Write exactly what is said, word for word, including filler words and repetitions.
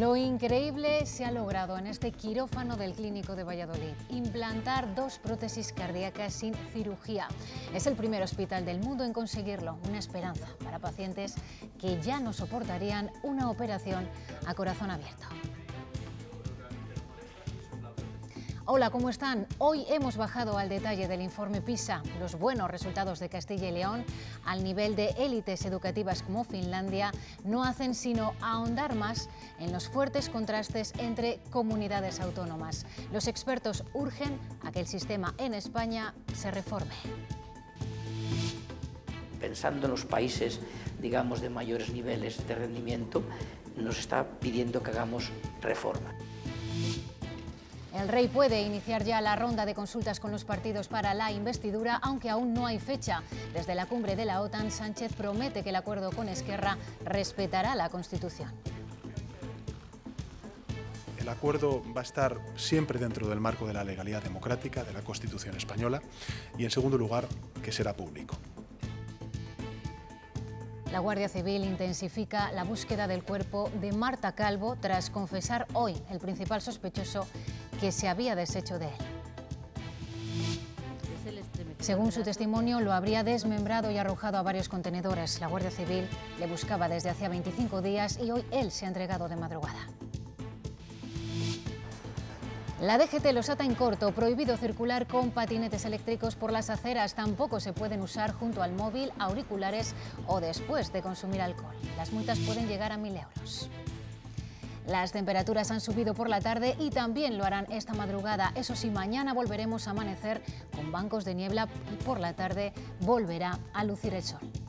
Lo increíble se ha logrado en este quirófano del Clínico de Valladolid: implantar dos prótesis cardíacas sin cirugía. Es el primer hospital del mundo en conseguirlo, una esperanza para pacientes que ya no soportarían una operación a corazón abierto. Hola, ¿cómo están? Hoy hemos bajado al detalle del informe PISA, los buenos resultados de Castilla y León, al nivel de élites educativas como Finlandia, no hacen sino ahondar más en los fuertes contrastes entre comunidades autónomas. Los expertos urgen a que el sistema en España se reforme. Pensando en los países, digamos, de mayores niveles de rendimiento, nos está pidiendo que hagamos reforma. El rey puede iniciar ya la ronda de consultas con los partidos para la investidura, aunque aún no hay fecha. Desde la cumbre de la OTAN, Sánchez promete que el acuerdo con Esquerra respetará la Constitución. El acuerdo va a estar siempre dentro del marco de la legalidad democrática, de la Constitución española, y en segundo lugar, que será público. La Guardia Civil intensifica la búsqueda del cuerpo de Marta Calvo tras confesar hoy el principal sospechoso que se había deshecho de él. Según su testimonio, lo habría desmembrado y arrojado a varios contenedores. La Guardia Civil le buscaba desde hacía veinticinco días y hoy él se ha entregado de madrugada. La D G T los ata en corto: prohibido circular con patinetes eléctricos por las aceras, tampoco se pueden usar junto al móvil, auriculares o después de consumir alcohol. Las multas pueden llegar a mil euros. Las temperaturas han subido por la tarde y también lo harán esta madrugada. Eso sí, mañana volveremos a amanecer con bancos de niebla y por la tarde volverá a lucir el sol.